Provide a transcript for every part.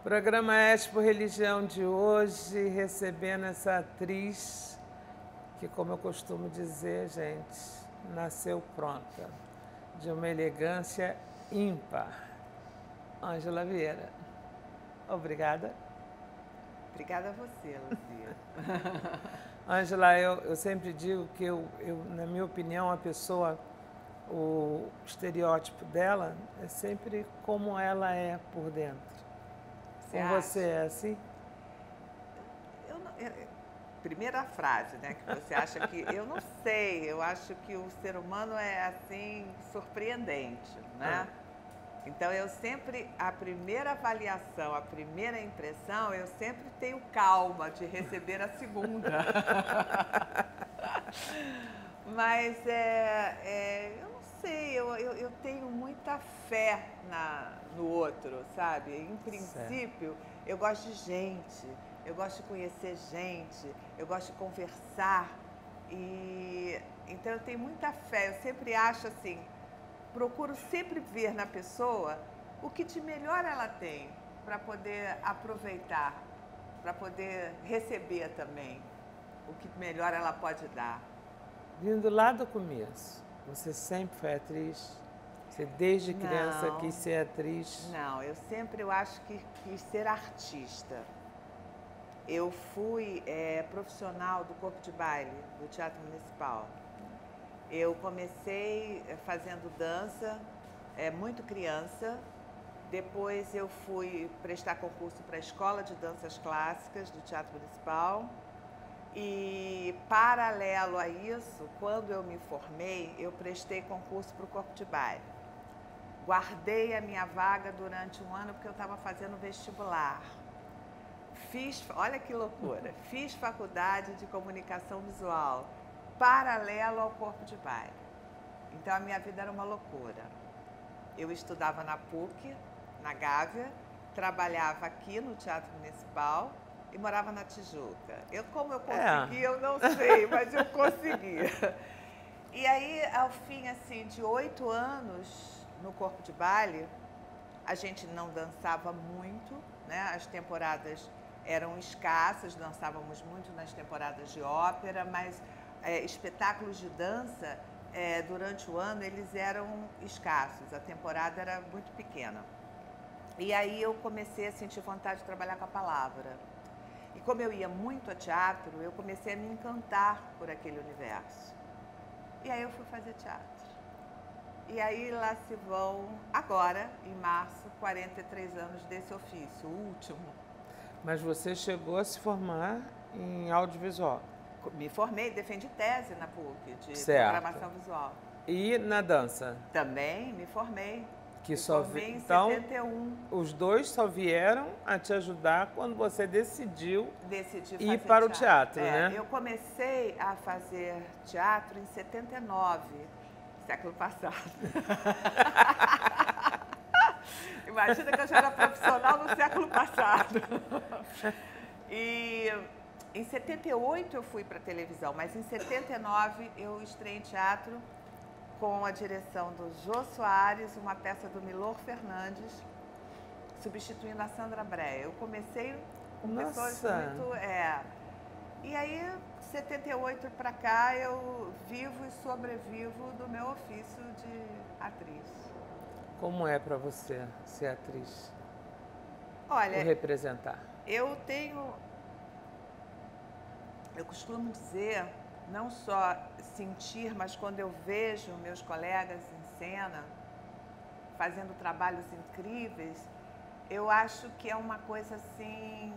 Programa Expo Religião de hoje, recebendo essa atriz que, como eu costumo dizer, gente, nasceu pronta, de uma elegância ímpar. Ângela Vieira. Obrigada. Obrigada a você, Luzia. Ângela, eu sempre digo que na minha opinião, a pessoa, o estereótipo dela é sempre como ela é por dentro. Com você é assim? Primeira frase, né, que você acha que... Eu não sei, eu acho que o ser humano é, assim, surpreendente, né? Então, eu sempre, a primeira avaliação, a primeira impressão, eu sempre tenho calma de receber a segunda. Mas, eu não sei, eu tenho muita fé no outro, sabe? Em princípio, eu gosto de gente, eu gosto de conhecer gente, eu gosto de conversar. Então, eu tenho muita fé, eu sempre acho assim... Procuro sempre ver na pessoa o que de melhor ela tem para poder aproveitar, para poder receber também o que melhor ela pode dar. Vindo lá do começo, você sempre foi atriz? Você desde criança quis ser atriz? Não, eu acho que quis ser artista. Eu fui profissional do corpo de baile do Teatro Municipal. Eu comecei fazendo dança, muito criança. Depois eu fui prestar concurso para a Escola de Danças Clássicas do Teatro Municipal. E, paralelo a isso, quando eu me formei, eu prestei concurso para o corpo de baile. Guardei a minha vaga durante um ano porque eu estava fazendo vestibular. Olha que loucura, fiz faculdade de comunicação visual, paralelo ao corpo de baile. Então, a minha vida era uma loucura. Eu estudava na PUC, na Gávea, trabalhava aqui no Teatro Municipal e morava na Tijuca. Como eu consegui, eu não sei, mas eu consegui. E aí, ao fim assim, de 8 anos no corpo de baile, a gente não dançava muito, né? As temporadas eram escassas, dançávamos muito nas temporadas de ópera, mas espetáculos de dança, durante o ano, eles eram escassos, a temporada era muito pequena. E aí eu comecei a sentir vontade de trabalhar com a palavra. E como eu ia muito a teatro, eu comecei a me encantar por aquele universo. E aí eu fui fazer teatro. E aí lá se vão, agora, em março, 43 anos desse ofício, o último. Mas você chegou a se formar em audiovisual? Me formei, defendi tese na PUC, de programação visual. E na dança? Também me formei. Que formei em 71. Os dois só vieram a te ajudar quando você decidiu ir para teatro. O teatro, né? Eu comecei a fazer teatro em 79, século passado. Imagina que eu já era profissional no século passado. E em 78 eu fui para a televisão, mas em 79 eu estreiei em teatro com a direção do Jô Soares, uma peça do Milor Fernandes, substituindo a Sandra Brea. Eu comecei com pessoas muito... E aí, 78 para cá, eu vivo e sobrevivo do meu ofício de atriz. Como é para você ser atriz? Olha, ou representar? Eu costumo dizer, não só sentir, mas quando eu vejo meus colegas em cena, fazendo trabalhos incríveis, eu acho que é uma coisa assim,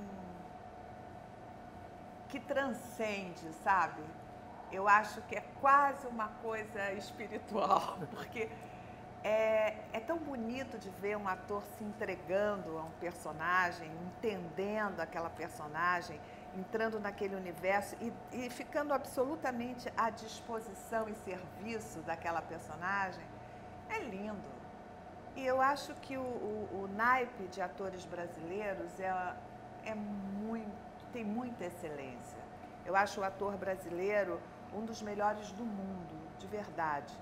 que transcende, sabe? Eu acho que é quase uma coisa espiritual, porque é tão bonito de ver um ator se entregando a um personagem, entendendo aquela personagem, entrando naquele universo e ficando absolutamente à disposição e serviço daquela personagem. É lindo. E eu acho que o naipe de atores brasileiros tem muita excelência. Eu acho o ator brasileiro um dos melhores do mundo, de verdade.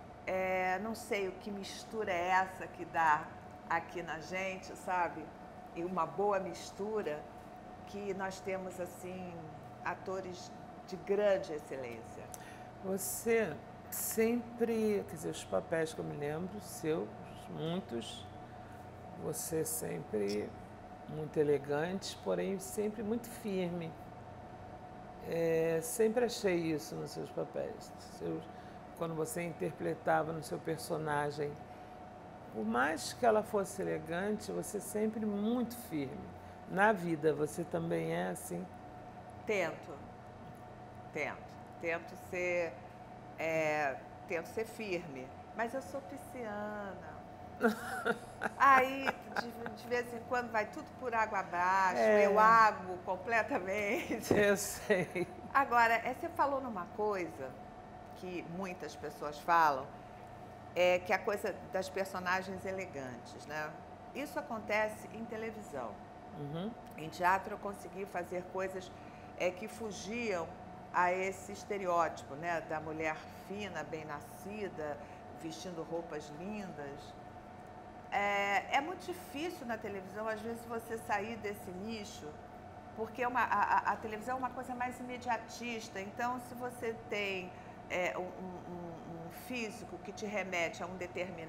Não sei o que mistura é essa que dá aqui na gente, sabe? e uma boa mistura, que nós temos, assim, atores de grande excelência. Você sempre, quer dizer, os papéis que eu me lembro, seus, muitos, você sempre muito elegante, porém sempre muito firme. Sempre achei isso nos seus papéis. Quando você interpretava no seu personagem, por mais que ela fosse elegante, você sempre muito firme. Na vida, você também é assim? Tento, tento ser, tento ser firme, mas eu sou pisciana. Aí, de vez em quando, vai tudo por água abaixo, eu ago completamente. Eu sei. Agora, você falou numa coisa que muitas pessoas falam, que é a coisa das personagens elegantes, né? Isso acontece em televisão. Uhum. Em teatro eu consegui fazer coisas que fugiam a esse estereótipo, né? Da mulher fina, bem nascida, vestindo roupas lindas. É muito difícil na televisão, às vezes, você sair desse nicho, porque a televisão é uma coisa mais imediatista. Então, se você tem um físico que te remete a um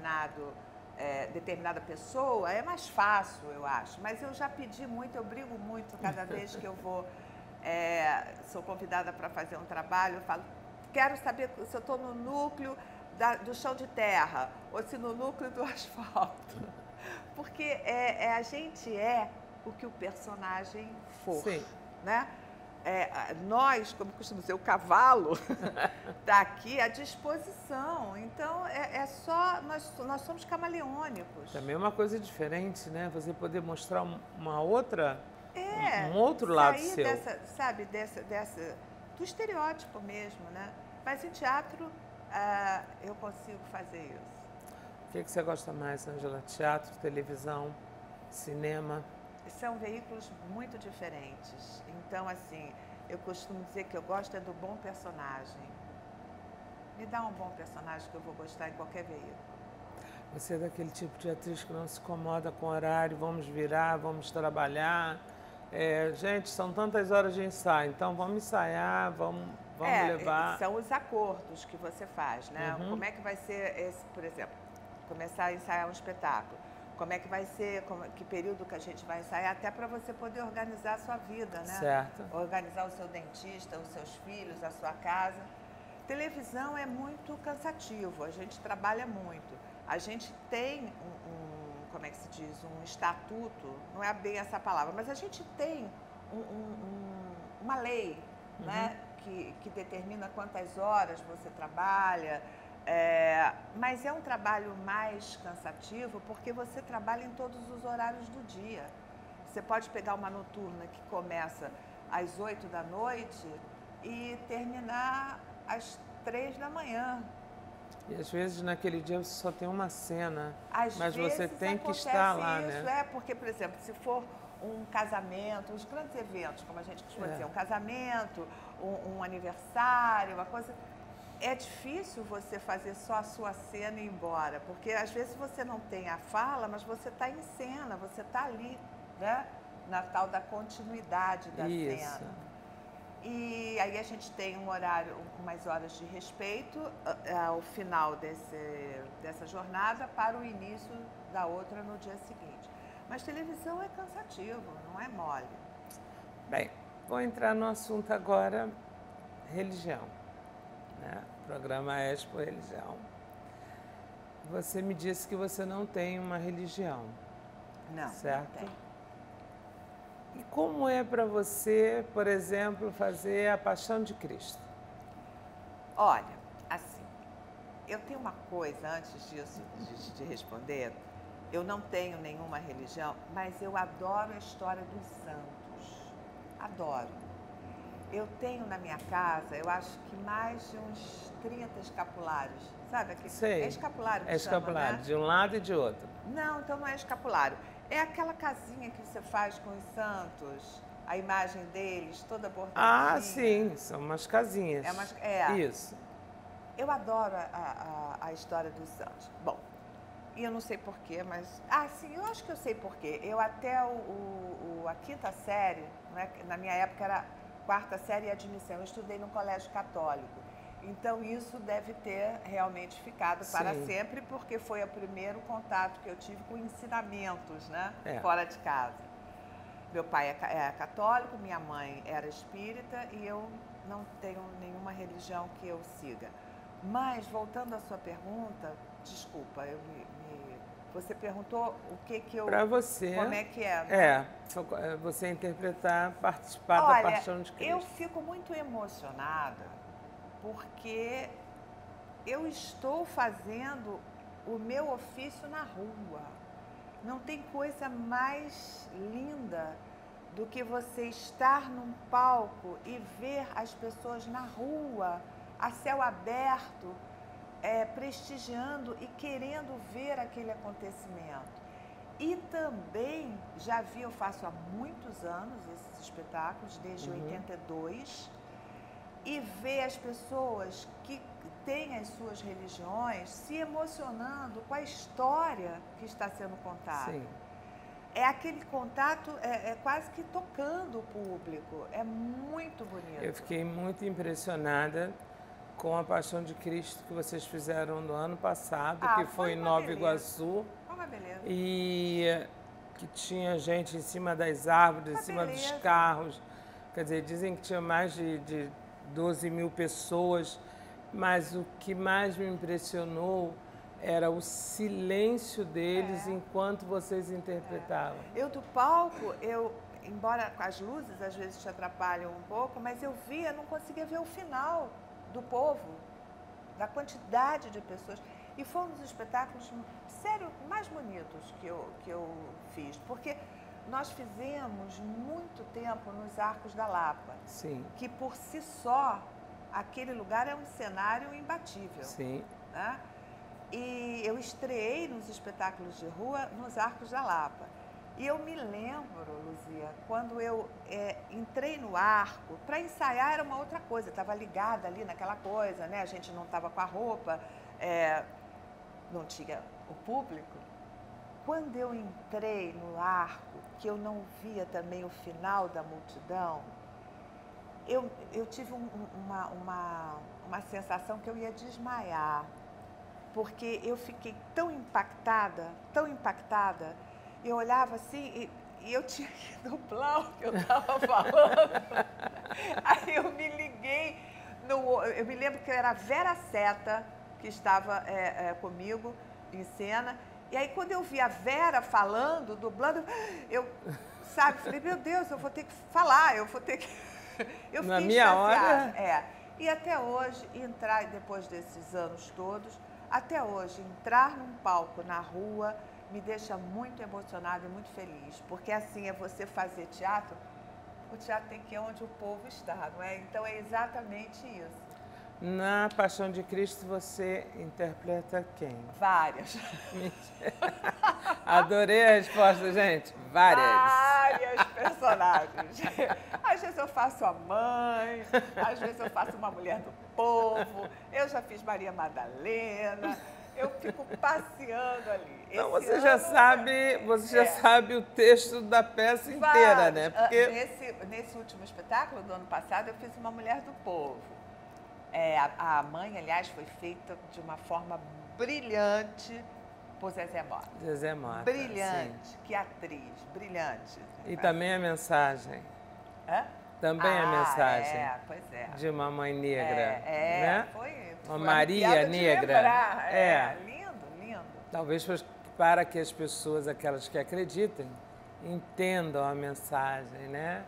determinada pessoa, é mais fácil, eu acho. Mas eu já pedi muito, eu brigo muito cada vez que eu vou, sou convidada para fazer um trabalho, eu falo, quero saber se eu estou no núcleo do chão de terra ou se no núcleo do asfalto. Porque a gente é o que o personagem for. Sim. Né? Nós, como costumo dizer, o cavalo está aqui à disposição. Então, nós somos camaleônicos. Também é uma coisa diferente, né? Você poder mostrar uma outra, um outro lado seu. Sair do estereótipo mesmo, né? Mas em teatro, eu consigo fazer isso. O que você gosta mais, Ângela? Teatro, televisão, cinema? São veículos muito diferentes. Então, assim, eu costumo dizer que eu gosto do bom personagem. Me dá um bom personagem que eu vou gostar em qualquer veículo. Você é daquele tipo de atriz que não se incomoda com o horário, vamos virar, vamos trabalhar. Gente, são tantas horas de ensaio, então vamos ensaiar, vamos levar... São os acordos que você faz, né? Uhum. Como é que vai ser esse, por exemplo, começar a ensaiar um espetáculo? Como é que vai ser, que período que a gente vai ensaiar, até para você poder organizar a sua vida, né? Certo. Organizar o seu dentista, os seus filhos, a sua casa. Televisão é muito cansativo, a gente trabalha muito. A gente tem como é que se diz, um estatuto, não é bem essa palavra, mas a gente tem uma lei, uhum. né? Que determina quantas horas você trabalha. Mas é um trabalho mais cansativo porque você trabalha em todos os horários do dia. Você pode pegar uma noturna que começa às 8 da noite e terminar às 3 da manhã. E às vezes naquele dia você só tem uma cena, mas você tem que estar lá, né? Porque, por exemplo, se for um casamento, os grandes eventos, como a gente costuma dizer, um casamento, um aniversário, uma coisa... É difícil você fazer só a sua cena e ir embora, porque às vezes você não tem a fala, mas você está em cena, você está ali, né? Na tal da continuidade da cena. E aí a gente tem um horário, umas horas de respeito ao final dessa jornada para o início da outra no dia seguinte. Mas televisão é cansativo, não é mole. Bem, vou entrar no assunto agora, religião. Né? Programa Expo Religião. Você me disse que você não tem uma religião. Não, certo? Não tem. E como é para você, por exemplo, fazer a Paixão de Cristo? Olha, assim, eu tenho uma coisa, antes disso, de responder, eu não tenho nenhuma religião, mas eu adoro a história dos santos. Adoro. Eu tenho na minha casa, eu acho que mais de uns 30 escapulários. Sabe aquele? Sei. É escapulário que chama, escapulário, né? De um lado e de outro. Não, então não é escapulário. É aquela casinha que você faz com os santos, a imagem deles, toda bordadinha. Ah, sim, são umas casinhas. É. Isso. Eu adoro a história dos santos. Bom, E eu não sei porquê, mas... Ah, sim, eu acho que eu sei porquê. Eu até a quinta série, né, na minha época era quarta série e admissão, eu estudei no colégio católico. Então isso deve ter realmente ficado para sempre, porque foi o primeiro contato que eu tive com ensinamentos, né, fora de casa. Meu pai é católico, minha mãe era espírita e eu não tenho nenhuma religião que eu siga. Mas, voltando à sua pergunta, desculpa, você perguntou o que eu... Para você. Como é que é? Né? Você interpretar, participar da Paixão de Cristo. Eu fico muito emocionada porque eu estou fazendo o meu ofício na rua. Não tem coisa mais linda do que você estar num palco e ver as pessoas na rua, a céu aberto, prestigiando e querendo ver aquele acontecimento. E também, eu faço há muitos anos esses espetáculos, desde 82, e ver as pessoas que têm as suas religiões se emocionando com a história que está sendo contada. Sim. É aquele contato, quase que tocando o público, é muito bonito. Eu fiquei muito impressionada com a Paixão de Cristo que vocês fizeram no ano passado, que foi em Nova Iguaçu. Foi uma beleza. E que tinha gente em cima das árvores, em cima dos carros. Quer dizer, dizem que tinha mais de 12 mil pessoas, mas o que mais me impressionou era o silêncio deles enquanto vocês interpretavam. Eu do palco, embora as luzes às vezes te atrapalham um pouco, mas eu não conseguia ver o final do povo, da quantidade de pessoas. E foi um dos espetáculos, sério, mais bonitos que eu fiz, porque nós fizemos muito tempo nos Arcos da Lapa. Sim. Que por si só, aquele lugar é um cenário imbatível. Sim. Né? E eu estreei nos espetáculos de rua nos Arcos da Lapa. E eu me lembro, Luzia, quando eu entrei no arco, para ensaiar era uma outra coisa, estava ligada ali naquela coisa, né? A gente não estava com a roupa, não tinha o público. Quando eu entrei no arco, que eu não via também o final da multidão, eu tive uma sensação que eu ia desmaiar, porque eu fiquei tão impactada, eu olhava assim e eu tinha que dublar o que eu estava falando. Aí eu me liguei, eu me lembro que era a Vera Seta que estava comigo em cena, e aí quando eu vi a Vera falando, dublando, falei, meu Deus, eu vou ter que falar, eu vou ter que... Eu na minha hora? E até hoje, depois desses anos todos, até hoje, entrar num palco na rua me deixa muito emocionada e muito feliz, porque assim é você fazer teatro, o teatro tem que ir onde o povo está, não é? Então é exatamente isso. Na Paixão de Cristo você interpreta quem? Várias. Adorei a resposta, gente. Várias personagens. Às vezes eu faço a mãe, às vezes eu faço uma mulher do povo, eu já fiz Maria Madalena, eu fico passeando ali. Então você já sabe o texto da peça inteira, né? Porque... Nesse último espetáculo do ano passado eu fiz uma mulher do povo. A mãe, aliás, foi feita de uma forma brilhante por Zezé Mota. Zezé Mota. Brilhante, sim. Que atriz, brilhante. E também a mensagem. Também a mensagem. Pois é. De uma mãe negra. Né? Foi uma Maria negra. Lindo. Talvez para que as pessoas, aquelas que acreditem, entendam a mensagem, né?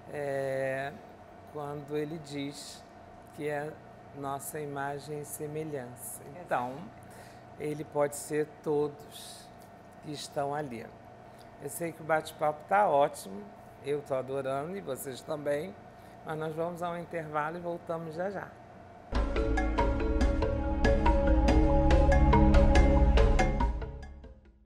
Quando ele diz que é nossa imagem e semelhança. Então, ele pode ser todos que estão ali. Eu sei que o bate-papo está ótimo, eu estou adorando e vocês também, mas nós vamos a um intervalo e voltamos já já.